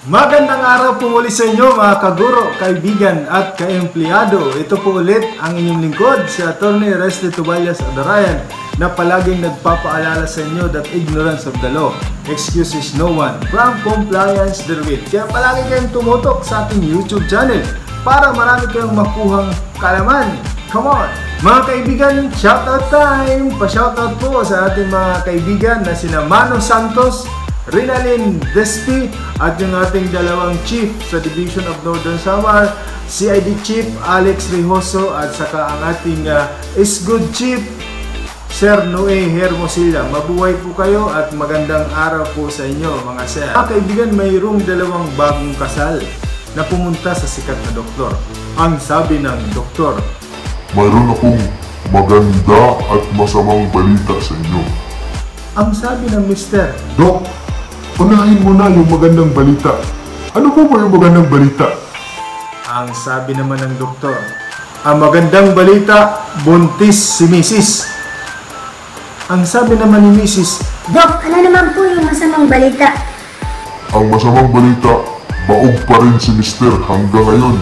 Magandang araw po muli sa inyo mga kaguro, kaibigan at kaempleyado. Ito po ulit ang inyong lingkod, si Atty. Resty Tuballas Adarayan, na palaging nagpapaalala sa inyo that ignorance of the law excuses no one from compliance therewith. Kaya palagi kayong tumutok sa ating YouTube channel para marami kayong makuhang kalaman. Come on! Mga kaibigan, shoutout time! Pa-shoutout po sa ating mga kaibigan na sina Mano Santos, Rinalyn Despi at yung ating dalawang chief sa Division of Northern Samar, CID Chief Alex Rehoso at saka ang ating Isgood Chief Sir Noe Hermosilla. Mabuhay po kayo at magandang araw po sa inyo mga sir. Mga kaibigan, mayroong dalawang bagong kasal na pumunta sa sikat na doktor. Ang sabi ng doktor, mayroon akong maganda at masamang balita sa inyo. Ang sabi ng Mr. Dok, unahin mo na yung magandang balita. Ano po ba yung magandang balita? Ang sabi naman ng doktor, ang magandang balita, buntis si Mrs. Ang sabi naman ni Mrs. Dok, ano naman po yung masamang balita? Ang masamang balita, baog pa rin si Mr. hanggang ngayon.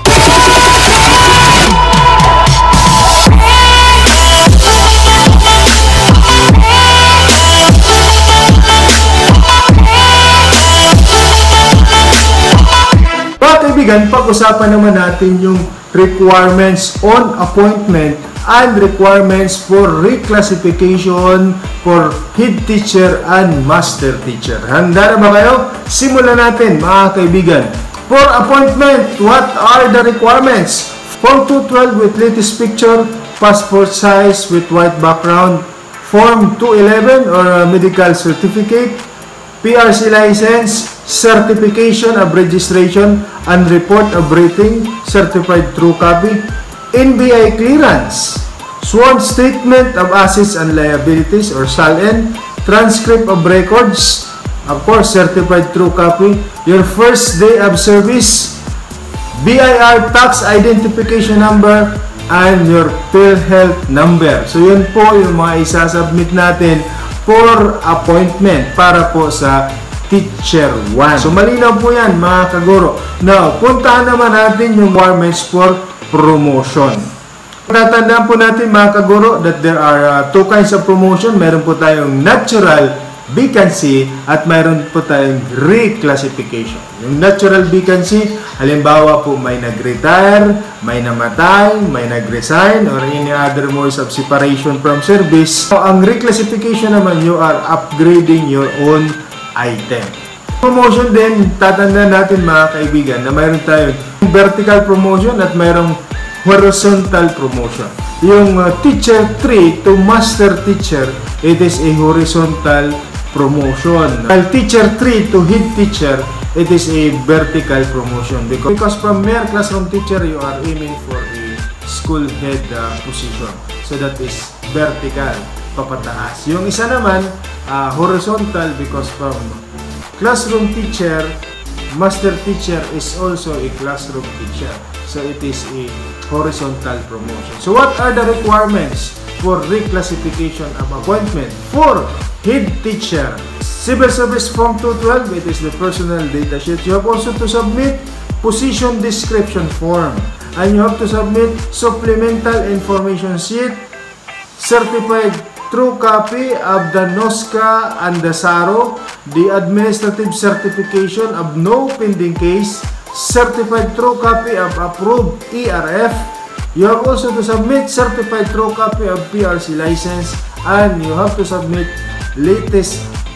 Kaibigan, pag-usapan naman natin yung requirements on appointment and requirements for reclassification for head teacher and master teacher. Handa na ba kayo? Simulan natin mga kaibigan. For appointment, what are the requirements? Form 212 with latest picture, passport size with white background, Form 211 or medical certificate, PRC license, certification of registration and report of rating, certified true copy, NBI clearance, sworn statement of assets and liabilities or SALN, transcript of records, of course certified true copy, your first day of service, BIR tax identification number, and your PhilHealth number. So yun po yung mga isasubmit natin for appointment para po sa Teacher 1. So malinaw po yan mga kaguro. Now, puntahan naman natin yung requirements for promotion. Tatandaan po natin mga kaguro that there are two kinds of promotion. Meron po tayong natural vacancy at mayroon po tayong reclassification. Yung natural vacancy, halimbawa po may nag-retire, may namatay, may nag-resign, or any other modes of separation from service. So, ang reclassification naman, you are upgrading your own item. Promotion din, tatandaan natin mga kaibigan na mayroon tayong vertical promotion at mayroong horizontal promotion. Yung teacher 3 to master teacher, it is a horizontal promotion. While teacher 3 to head teacher, it is a vertical promotion because from mere classroom teacher, you are aiming for a school head position. So that is vertical, papataas. Yung isa naman, horizontal because from classroom teacher, master teacher is also a classroom teacher. So it is a horizontal promotion. So what are the requirements for reclassification of appointment for head teacher? Civil Service Form 212, it is the personal data sheet. You have also to submit position description form. And you have to submit supplemental information sheet, certified true copy of the NOSCA and the SARO, the administrative certification of no pending case, certified true copy of approved ERF. You have also to submit certified true copy of PRC license, and you have to submit latest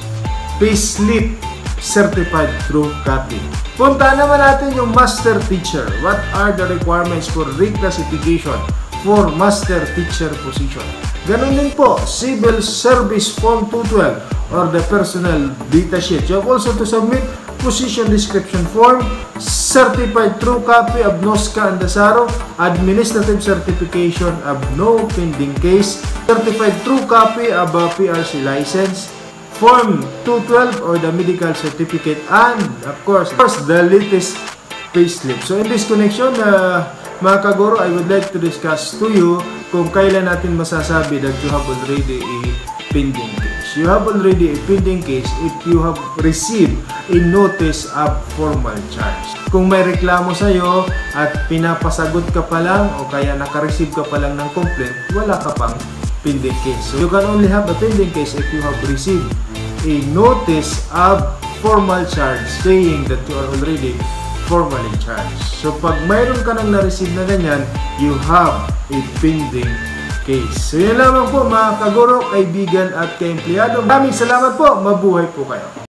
payslip certified true copy. Punta naman natin yung master teacher. What are the requirements for reclassification for master teacher position? Ganun din po, Civil Service Form 212 or the personal data sheet. You have also to submit position description form, certified true copy of NOSCA and the SARO, administrative certification of no pending case, certified true copy of a PRC license, Form 212 or the medical certificate, and of course the latest payslip. So in this connection, mga kaguro, I would like to discuss to you kung kailan natin masasabi that you have already a pending case. you have already a pending case if you have received a notice of formal charge. Kung may reklamo sa'yo at pinapasagot ka pa lang o kaya nakareceive ka pa lang ng complaint, wala ka pang pending case. So you can only have a pending case if you have received a notice of formal charge saying that you are already formally charged. So pag mayroon ka nang na-receive na ganyan, you have a pending case. So yun lamang po mga kaguro, kaibigan at kaempleyado. Maraming salamat po. Mabuhay po kayo.